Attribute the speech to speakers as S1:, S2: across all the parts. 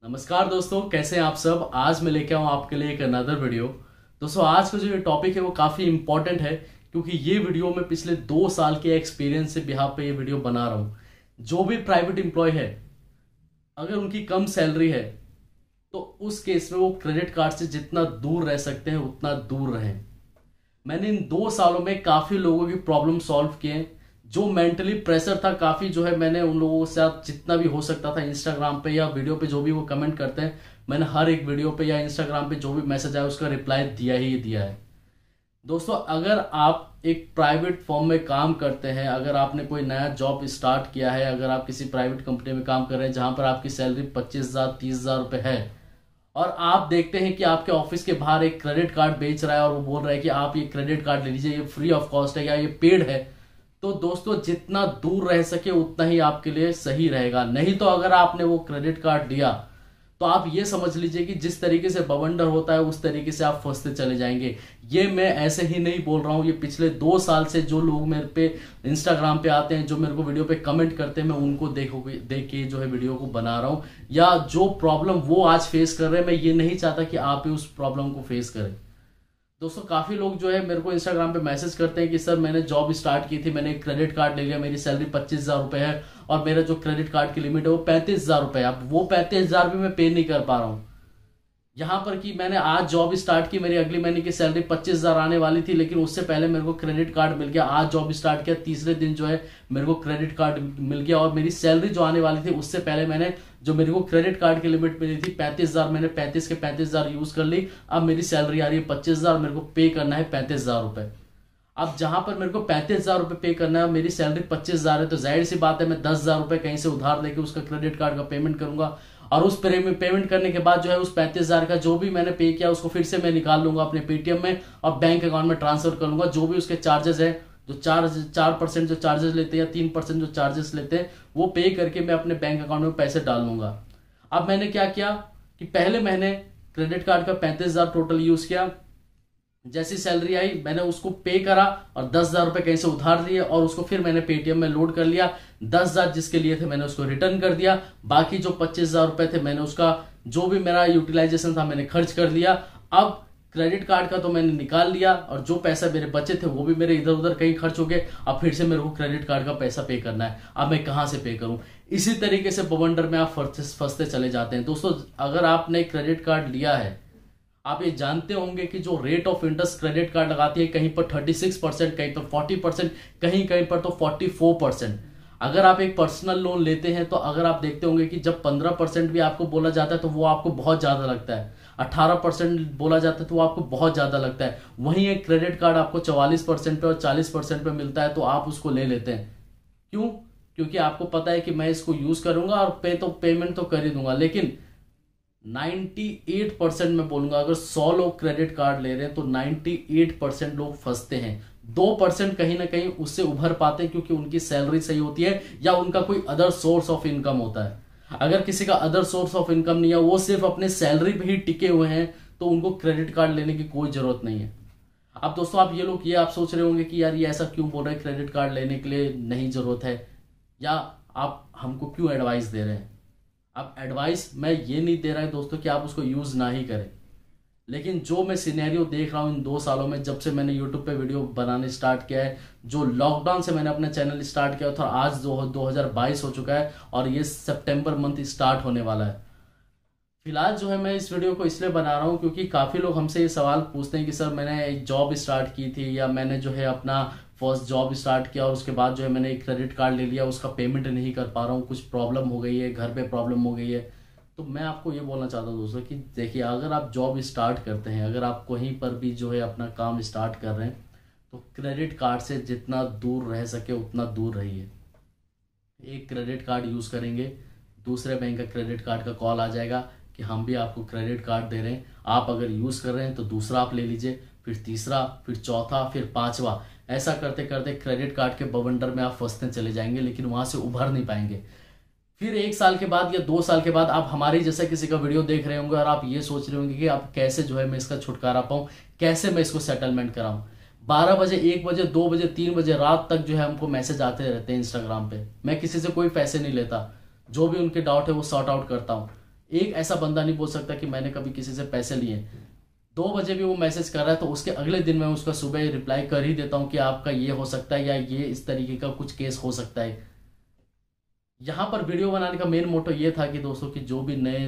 S1: नमस्कार दोस्तों, कैसे हैं आप सब। आज मैं लेके आऊँ आपके लिए एक अनदर वीडियो। दोस्तों, आज का जो ये टॉपिक है वो काफ़ी इंपॉर्टेंट है, क्योंकि ये वीडियो में पिछले 2 साल के एक्सपीरियंस से बिहाफ पे ये वीडियो बना रहा हूँ। जो भी प्राइवेट एम्प्लॉय है, अगर उनकी कम सैलरी है तो उस केस में वो क्रेडिट कार्ड से जितना दूर रह सकते हैं उतना दूर रहें। मैंने इन 2 सालों में काफ़ी लोगों की प्रॉब्लम सॉल्व किए। जो मेंटली प्रेशर था काफ़ी, जो है मैंने उन लोगों के साथ जितना भी हो सकता था इंस्टाग्राम पे या वीडियो पे जो भी वो कमेंट करते हैं, मैंने हर एक वीडियो पे या इंस्टाग्राम पे जो भी मैसेज आया उसका रिप्लाई दिया ही दिया है। दोस्तों, अगर आप एक प्राइवेट फर्म में काम करते हैं, अगर आपने कोई नया जॉब स्टार्ट किया है, अगर आप किसी प्राइवेट कंपनी में काम कर रहे हैं जहां पर आपकी सैलरी 25,000 30,000 रुपये है, और आप देखते हैं कि आपके ऑफिस के बाहर एक क्रेडिट कार्ड बेच रहा है और वो बोल रहा है कि आप ये क्रेडिट कार्ड ले लीजिए, ये फ्री ऑफ कॉस्ट है या ये पेड है, तो दोस्तों जितना दूर रह सके उतना ही आपके लिए सही रहेगा। नहीं तो अगर आपने वो क्रेडिट कार्ड लिया तो आप ये समझ लीजिए कि जिस तरीके से बवंडर होता है उस तरीके से आप फंसते चले जाएंगे। ये मैं ऐसे ही नहीं बोल रहा हूं, ये पिछले 2 साल से जो लोग मेरे पे इंस्टाग्राम पे आते हैं, जो मेरे को वीडियो पे कमेंट करते हैं, मैं उनको देख के जो है वीडियो को बना रहा हूं। या जो प्रॉब्लम वो आज फेस कर रहे हैं, मैं ये नहीं चाहता कि आप भी उस प्रॉब्लम को फेस करें। दोस्तों, काफी लोग जो है मेरे को इंस्टाग्राम पे मैसेज करते हैं कि सर मैंने जॉब स्टार्ट की थी, मैंने एक क्रेडिट कार्ड ले लिया, मेरी सैलरी 25,000 रुपए है और मेरा जो क्रेडिट कार्ड की लिमिट है वो 35,000 रुपए है। अब वो 35,000 भी मैं पे नहीं कर पा रहा हूँ। यहाँ पर कि मैंने आज जॉब स्टार्ट की, मेरी अगली महीने की सैलरी 25,000 आने वाली थी, लेकिन उससे पहले मेरे को क्रेडिट कार्ड मिल गया। आज जॉब स्टार्ट किया, तीसरे दिन जो है मेरे को क्रेडिट कार्ड मिल गया और मेरी सैलरी जो आने वाली थी उससे पहले मैंने जो मेरे को क्रेडिट कार्ड की लिमिट मिली थी 35,000, मैंने 35 के 35,000 यूज कर ली। अब मेरी सैलरी आ रही है 25,000, मेरे को पे करना है 35,000 रुपए। अब जहां पर मेरे को 35,000 रुपए पे करना है, मेरी सैलरी 25,000 है, तो जाहिर सी बात है मैं 10,000 रुपए कहीं से उधार लेके उसका क्रेडिट कार्ड का पेमेंट करूंगा। और उस पेमेंट करने के बाद जो है उस 35,000 का जो भी मैंने पे किया उसको फिर से मैं निकाल लूंगा अपने पेटीएम में और बैंक अकाउंट में ट्रांसफर कर लूंगा। जो भी उसके चार्जेस है, जो 4% जो चार्जेस लेते हैं या 3% जो चार्जेस लेते हैं, वो पे करके मैं अपने बैंक अकाउंट में पैसे डाल लूंगा। अब मैंने क्या किया कि पहले मैंने क्रेडिट कार्ड का 35,000 टोटल यूज किया। जैसी सैलरी आई मैंने उसको पे करा और 10,000 रुपए कहीं से उधार लिए और उसको फिर मैंने पेटीएम में लोड कर लिया। 10,000 जिसके लिए थे मैंने उसको रिटर्न कर दिया। बाकी जो 25,000 रुपए थे मैंने उसका जो भी मेरा यूटिलाइजेशन था मैंने खर्च कर लिया। अब क्रेडिट कार्ड का तो मैंने निकाल लिया और जो पैसा मेरे बचे थे वो भी मेरे इधर उधर कहीं खर्च हो गए। अब फिर से मेरे को क्रेडिट कार्ड का पैसा पे करना है। अब मैं कहां से पे करूं? इसी तरीके से बवंडर में आप फंसते चले जाते हैं। दोस्तों, अगर आपने क्रेडिट कार्ड लिया है, आप ये जानते होंगे कि जो rate of interest credit card लगाती है, कहीं पर 36%, कहीं पर 40%, कहीं कहीं पर तो 44%। अगर आप एक पर्सनल लोन लेते हैं तो अगर आप देखते होंगे कि जब 15% भी आपको बोला जाता है तो वो आपको बहुत ज्यादा लगता है, 18% बोला जाता है तो वो आपको बहुत ज्यादा लगता है। वहीं एक क्रेडिट कार्ड आपको 44% पे और 40% पे मिलता है तो आप उसको ले लेते हैं। क्यों? क्योंकि आपको पता है कि मैं इसको यूज करूंगा और पेमेंट तो कर ही दूंगा। लेकिन 98% में बोलूंगा, अगर 100 लोग क्रेडिट कार्ड ले रहे हैं तो 98% लोग फंसते हैं। 2% कहीं ना कहीं उससे उभर पाते हैं क्योंकि उनकी सैलरी सही होती है या उनका कोई अदर सोर्स ऑफ इनकम होता है। अगर किसी का अदर सोर्स ऑफ इनकम नहीं है, वो सिर्फ अपने सैलरी पे ही टिके हुए हैं, तो उनको क्रेडिट कार्ड लेने की कोई जरूरत नहीं है। अब दोस्तों, आप सोच रहे होंगे कि यार ये ऐसा क्यों बोल रहे हैं, क्रेडिट कार्ड लेने के लिए नहीं जरूरत है, या आप हमको क्यों एडवाइस दे रहे हैं। अब एडवाइस मैं ये नहीं दे रहा है दोस्तों कि आप उसको यूज ना ही करें, लेकिन जो मैं सिनेरियो देख रहा हूं इन 2 सालों में, जब से मैंने यूट्यूब पे वीडियो बनाने स्टार्ट किया है, जो लॉकडाउन से मैंने अपना चैनल स्टार्ट किया था, आज 2022 हो चुका है और ये सितंबर मंथ स्टार्ट होने वाला है। फिलहाल जो है मैं इस वीडियो को इसलिए बना रहा हूँ क्योंकि काफ़ी लोग हमसे ये सवाल पूछते हैं कि सर मैंने एक जॉब स्टार्ट की थी, या मैंने जो है अपना फर्स्ट जॉब स्टार्ट किया और उसके बाद जो है मैंने एक क्रेडिट कार्ड ले लिया, उसका पेमेंट नहीं कर पा रहा हूँ, कुछ प्रॉब्लम हो गई है, घर पे प्रॉब्लम हो गई है। तो मैं आपको ये बोलना चाहता हूँ दोस्तों कि देखिए, अगर आप जॉब स्टार्ट करते हैं, अगर आप कहीं पर भी जो है अपना काम स्टार्ट कर रहे हैं, तो क्रेडिट कार्ड से जितना दूर रह सके उतना दूर रहिए। एक क्रेडिट कार्ड यूज़ करेंगे, दूसरे बैंक का क्रेडिट कार्ड का कॉल आ जाएगा कि हम भी आपको क्रेडिट कार्ड दे रहे हैं, आप अगर यूज़ कर रहे हैं तो दूसरा आप ले लीजिए, फिर तीसरा, फिर चौथा, फिर पांचवा। ऐसा करते करते क्रेडिट कार्ड के बवंडर में आप फंसते चले जाएंगे, लेकिन वहां से उभर नहीं पाएंगे। फिर 1 साल के बाद या 2 साल के बाद आप हमारी जैसे किसी का वीडियो देख रहे होंगे और आप ये सोच रहे होंगे कि आप कैसे जो है मैं इसका छुटकारा पाऊं, कैसे मैं इसको सेटलमेंट कराऊं। 12 बजे, 1 बजे, 2 बजे, 3 बजे रात तक जो है हमको मैसेज आते रहते हैं इंस्टाग्राम पे। मैं किसी से कोई पैसे नहीं लेता, जो भी उनके डाउट है वो सॉर्ट आउट करता हूँ। एक ऐसा बंदा नहीं बोल सकता कि मैंने कभी किसी से पैसे लिए। 2 बजे भी वो मैसेज कर रहा है तो उसके अगले दिन मैं उसका सुबह रिप्लाई कर ही देता हूं कि आपका ये हो सकता है या ये इस तरीके का कुछ केस हो सकता है। यहाँ पर वीडियो बनाने का मेन मोटो ये था कि दोस्तों कि जो भी नए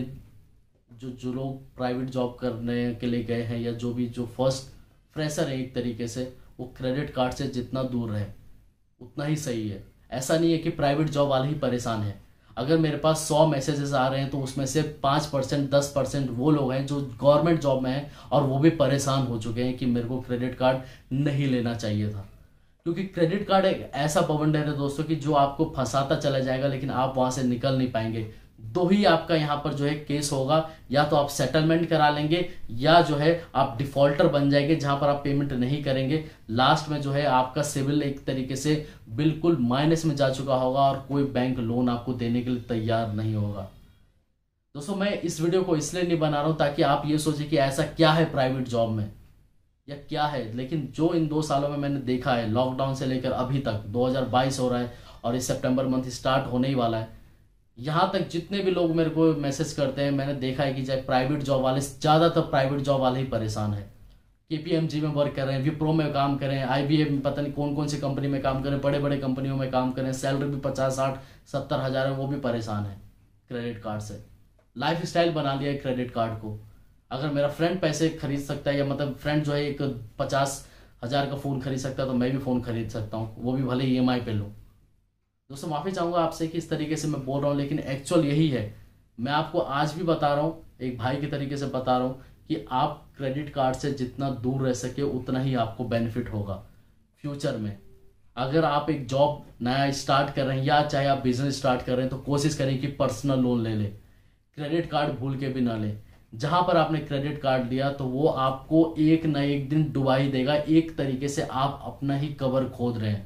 S1: जो लोग प्राइवेट जॉब करने के लिए गए हैं या जो फर्स्ट फ्रेशर है एक तरीके से, वो क्रेडिट कार्ड से जितना दूर रहे उतना ही सही है। ऐसा नहीं है कि प्राइवेट जॉब वाले ही परेशान है। अगर मेरे पास 100 मैसेजेस आ रहे हैं तो उसमें से 5% 10% वो लोग हैं जो गवर्नमेंट जॉब में हैं और वो भी परेशान हो चुके हैं कि मेरे को क्रेडिट कार्ड नहीं लेना चाहिए था। क्योंकि क्रेडिट कार्ड एक ऐसा बवंडर है दोस्तों कि जो आपको फंसाता चला जाएगा लेकिन आप वहां से निकल नहीं पाएंगे। दो ही आपका यहाँ पर जो है केस होगा, या तो आप सेटलमेंट करा लेंगे या जो है आप डिफॉल्टर बन जाएंगे जहां पर आप पेमेंट नहीं करेंगे। लास्ट में जो है आपका सिविल एक तरीके से बिल्कुल माइनस में जा चुका होगा और कोई बैंक लोन आपको देने के लिए तैयार नहीं होगा। दोस्तों मैं इस वीडियो को इसलिए नहीं बना रहा हूं ताकि आप ये सोचें कि ऐसा क्या है प्राइवेट जॉब में या क्या है, लेकिन जो इन 2 सालों में मैंने देखा है, लॉकडाउन से लेकर अभी तक 2022 हो रहा है और इस सितंबर मंथ स्टार्ट होने ही वाला है, यहाँ तक जितने भी लोग मेरे को मैसेज करते हैं मैंने देखा है कि चाहे प्राइवेट जॉब वाले, ज़्यादातर प्राइवेट जॉब वाले ही परेशान है। केपीएमजी में वर्क कर रहे हैं, विप्रो में काम कर रहे हैं, आईबीएम में पता नहीं कौन कौन सी कंपनी में काम कर रहे हैं, बड़े बड़े कंपनियों में काम कर रहे हैं, सैलरी भी 50 60 70 हज़ार है, वो भी परेशान है क्रेडिट कार्ड से। लाइफ स्टाइल बना लिया है क्रेडिट कार्ड को। अगर मेरा फ्रेंड पैसे खरीद सकता है या मतलब फ्रेंड जो है एक 50,000 का फ़ोन खरीद सकता है तो मैं भी फ़ोन खरीद सकता हूँ, वो भी भले EMI पे लूँ। दोस्तों माफ़ी चाहूँगा आपसे कि इस तरीके से मैं बोल रहा हूँ, लेकिन एक्चुअल यही है। मैं आपको आज भी बता रहा हूँ, एक भाई के तरीके से बता रहा हूँ कि आप क्रेडिट कार्ड से जितना दूर रह सके उतना ही आपको बेनिफिट होगा फ्यूचर में। अगर आप एक जॉब नया स्टार्ट कर रहे हैं या चाहे आप बिजनेस स्टार्ट कर रहे हैं तो कोशिश करें कि पर्सनल लोन ले लें, क्रेडिट कार्ड भूल के भी ना लें। जहां पर आपने क्रेडिट कार्ड लिया तो वो आपको एक ना एक दिन डुबा ही देगा। एक तरीके से आप अपना ही कबर खोद रहे हैं।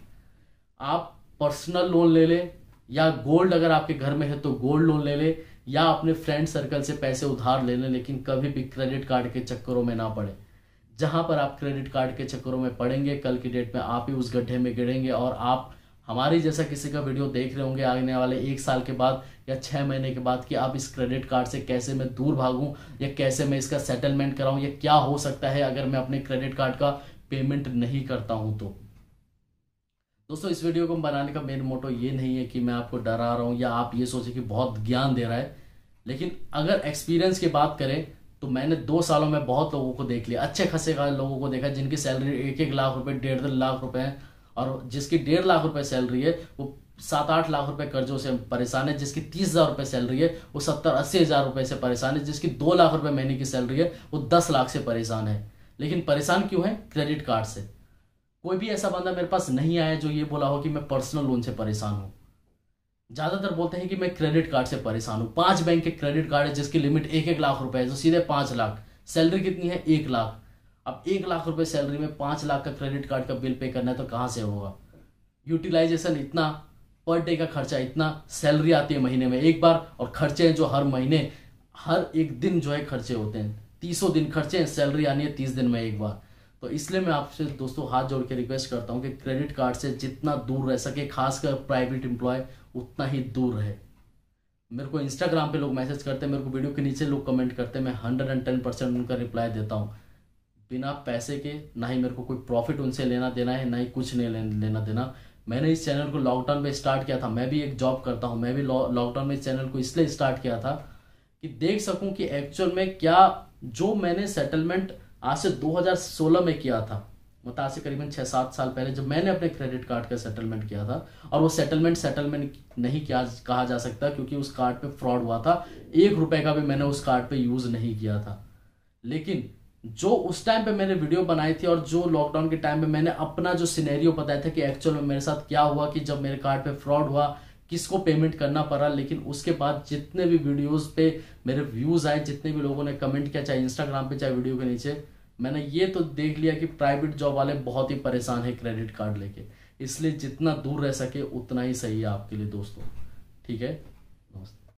S1: आप पर्सनल लोन ले ले या गोल्ड अगर आपके घर में है तो गोल्ड लोन ले ले या अपने फ्रेंड सर्कल से पैसे उधार ले लें, लेकिन कभी भी क्रेडिट कार्ड के चक्करों में ना पड़े। जहां पर आप क्रेडिट कार्ड के चक्करों में पड़ेंगे कल की डेट में आप ही उस गड्ढे में गिरेंगे और आप हमारी जैसा किसी का वीडियो देख रहे होंगे आने वाले 1 साल के बाद या 6 महीने के बाद कि आप इस क्रेडिट कार्ड से कैसे मैं दूर भागूं या कैसे मैं इसका सेटलमेंट कराऊं या क्या हो सकता है अगर मैं अपने क्रेडिट कार्ड का पेमेंट नहीं करता हूं तो। दोस्तों इस वीडियो को बनाने का मेन मोटो ये नहीं है कि मैं आपको डरा रहा हूँ या आप ये सोचें कि बहुत ज्ञान दे रहा है, लेकिन अगर एक्सपीरियंस की बात करें तो मैंने 2 सालों में बहुत लोगों को देख लिया, अच्छे खासे लोगों को देखा जिनकी सैलरी 1-1 लाख रुपए 1.5 लाख रुपए है और जिसकी 1.5 लाख रुपए सैलरी है वो 7-8 लाख रुपए कर्जों से परेशान है, जिसकी 30,000 रुपए सैलरी है वो 70-80 हज़ार रुपए से परेशान है, जिसकी 2 लाख रुपए महीने की सैलरी है वो 10 लाख से परेशान है। लेकिन परेशान क्यों है? क्रेडिट कार्ड से। कोई भी ऐसा बंदा मेरे पास नहीं आया जो ये बोला हो कि मैं पर्सनल लोन से परेशान हूं। ज्यादातर बोलते हैं कि मैं क्रेडिट कार्ड से परेशान हूं। 5 बैंक के क्रेडिट कार्ड है जिसकी लिमिट 1-1 लाख रुपए है, जो सीधे 5 लाख। सैलरी कितनी है? 1 लाख। अब 1 लाख रुपए सैलरी में 5 लाख का क्रेडिट कार्ड का बिल पे करना है तो कहां से होगा? यूटिलाइजेशन इतना, पर डे का खर्चा इतना, सैलरी आती है महीने में एक बार और खर्चे हैं जो हर महीने हर एक दिन जो है खर्चे होते हैं। 30 दिन खर्चे हैं, सैलरी आनी है 30 दिन में एक बार। तो इसलिए मैं आपसे दोस्तों हाथ जोड़ के रिक्वेस्ट करता हूं कि क्रेडिट कार्ड से जितना दूर रह सके, खासकर प्राइवेट एम्प्लॉय उतना ही दूर रहे। मेरे को इंस्टाग्राम पे लोग मैसेज करते हैं, मेरे को वीडियो के नीचे लोग कमेंट करते हैं, मैं 110% उनका रिप्लाई देता हूं बिना पैसे के। ना ही मेरे को कोई प्रॉफिट उनसे लेना देना है, ना ही कुछ नहीं लेना देना। मैंने इस चैनल को लॉकडाउन में स्टार्ट किया था, मैं भी एक जॉब करता हूँ, मैं भी लॉकडाउन में इस चैनल को इसलिए स्टार्ट किया था कि देख सकूं कि एक्चुअल में क्या जो मैंने सेटलमेट आज से 2016 में किया था, मतलब आज से करीबन 6-7 साल पहले जब मैंने अपने क्रेडिट कार्ड का सेटलमेंट किया था, और वो सेटलमेंट नहीं किया कहा जा सकता क्योंकि उस कार्ड पे फ्रॉड हुआ था। 1 रुपए का भी मैंने उस कार्ड पे यूज नहीं किया था। लेकिन जो उस टाइम पे मैंने वीडियो बनाई थी और जो लॉकडाउन के टाइम पे मैंने अपना जो सिनेरियो बताया था कि एक्चुअल में मेरे साथ क्या हुआ कि जब मेरे कार्ड पे फ्रॉड हुआ, किसको पेमेंट करना पड़ा। लेकिन उसके बाद जितने भी वीडियोस पे मेरे व्यूज आए, जितने भी लोगों ने कमेंट किया, चाहे इंस्टाग्राम पे चाहे वीडियो के नीचे, मैंने ये तो देख लिया कि प्राइवेट जॉब वाले बहुत ही परेशान है क्रेडिट कार्ड लेके। इसलिए जितना दूर रह सके उतना ही सही है आपके लिए दोस्तों, ठीक है।